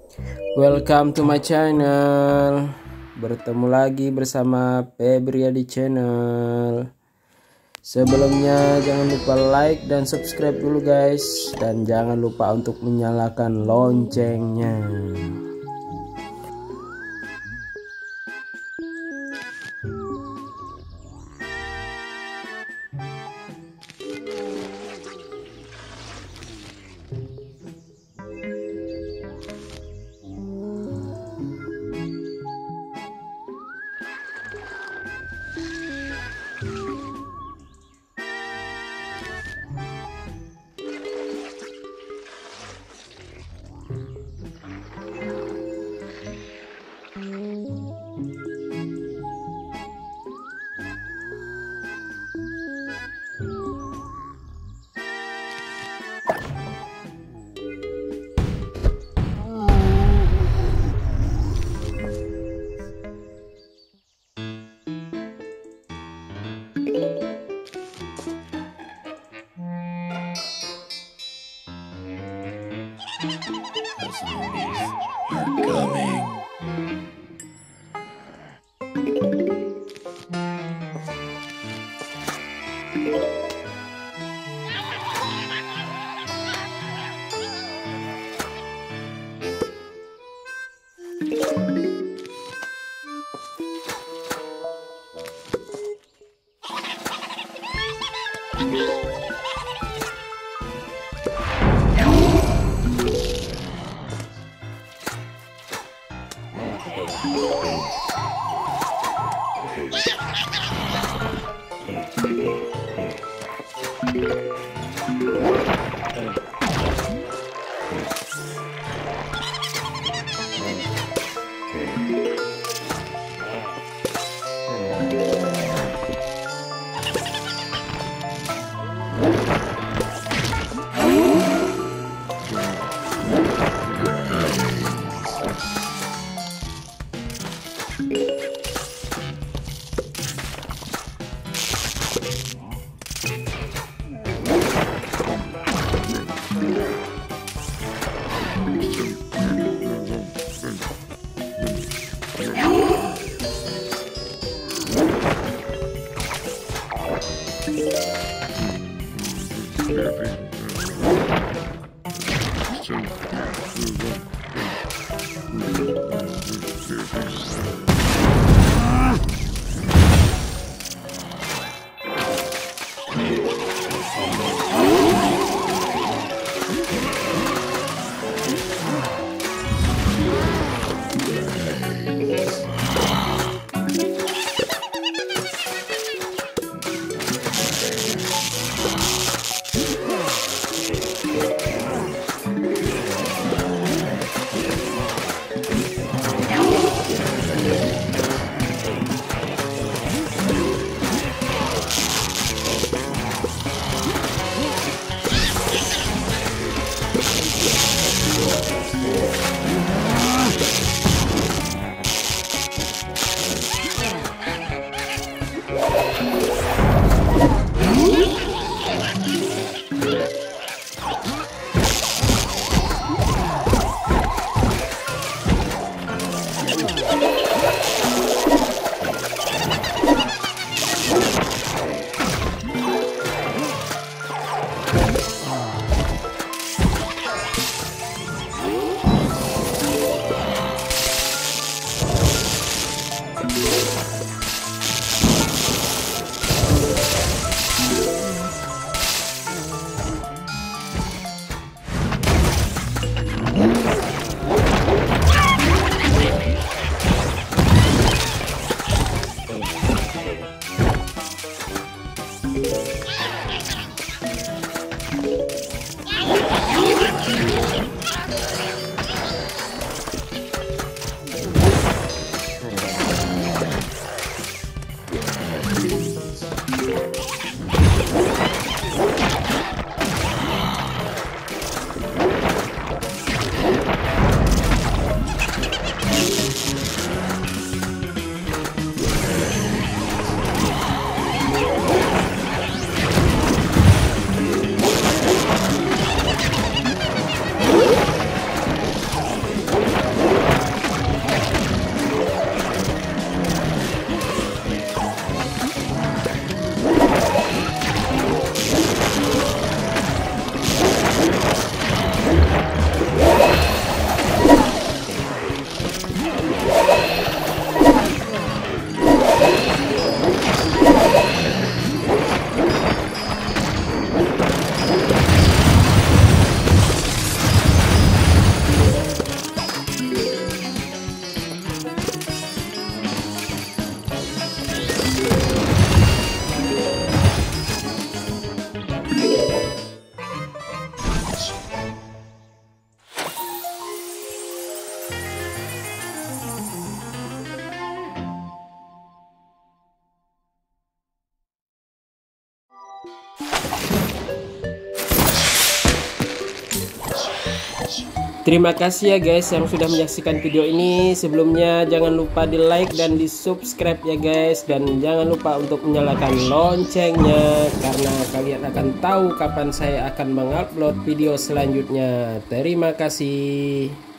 Welcome to my channel. Bertemu lagi bersama Febria di channel. Sebelumnya jangan lupa like dan subscribe dulu guys, dan jangan lupa untuk menyalakan loncengnya. Zombies are coming. Terima kasih ya guys yang sudah menyaksikan video ini. Sebelumnya jangan lupa di like dan di subscribe ya guys, dan jangan lupa untuk menyalakan loncengnya karena kalian akan tahu kapan saya akan mengupload video selanjutnya. Terima kasih.